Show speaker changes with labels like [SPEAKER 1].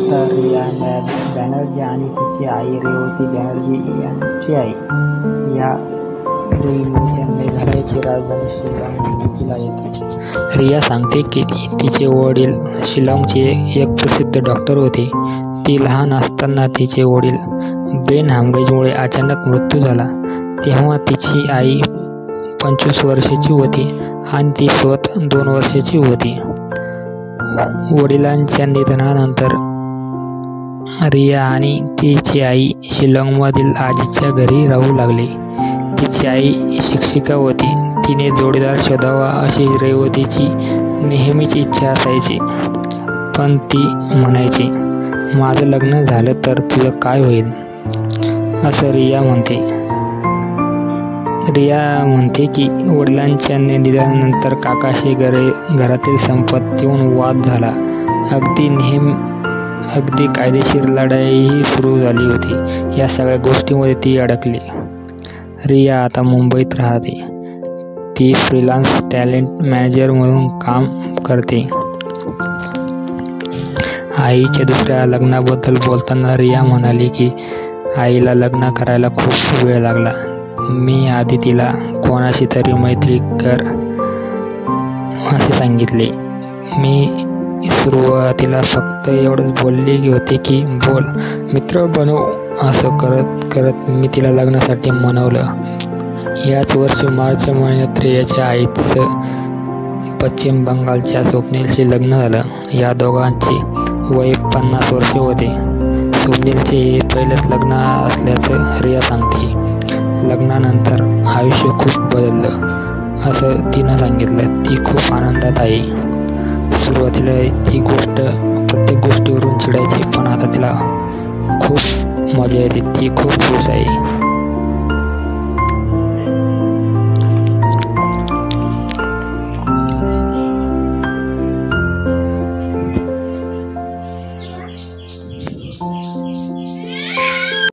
[SPEAKER 1] आता रिया बॅनर्जी आणि तिची आई रेवती बॅनर्जी यांची आई या दोघींचा मेघालयाची राजधानी शिलाँगला येते. रिया सांगते की तिचे वडील शिलाँगचे एक प्रसिद्ध डॉक्टर होते. ती लहान असताना तिचे वडील ब्रेन हॅमरेजमुळे अचानक मृत्यू झाला. तेव्हा तिची आई 25 वर्षाची होती आणि ती स्वतः 2 वर्षाची होती. वडिलांच्या निधनानंतर रिया आणि तिची आई शिलाँगमधील आजीच्या घरी राहू लागली. तिची आई शिक्षिका होती. तिने जोडीदार शोधावा अशी रेवतीची नेहमीची इच्छा असायची. पण ती म्हणायची, माझं लग्न झालं तर तुझं काय होईल, असं रिया म्हणते की वडिलांच्या निधनानंतर काकाशी घरातील संपत्तीवरून वाद झाला. अगदी कायदेशीर लढाईही सुरू झाली होती. या सगळ्या गोष्टींमध्ये ती अडकली. रिया आता मुंबईत राहते. ती फ्रीलान्स टॅलेंट मॅनेजर म्हणून काम करते. आईच्या दुसऱ्या लग्नाबद्दल बोलताना रिया म्हणाली की आईला लग्न करायला खूप वेळ लागला. मी आधी तिला कोणाशी तरी मैत्री कर असे सांगितले. मी सुरुवातीला फक्त एवढंच बोलली होते की बोल, मित्र बनव. असं करत करत मी तिला लग्नासाठी मनवलं. याच वर्षी मार्च महिन्यात रियाच्या आईचं पश्चिम बंगालच्या स्वप्नीलशी लग्न झालं. या दोघांचे वय 50 वर्षे होते. स्वप्नीलचे हे पहिलेच लग्न असल्याचं रिया सांगते. लग्नानंतर आयुष्य खूप बदललं असं तिनं सांगितलं. ती खूप आनंदात आहे. सुरुवातीला ती प्रत्येक गोष्टीवरून चिडायची, पण आता तिला खूप मजा येते. ती खूप खुश आहे.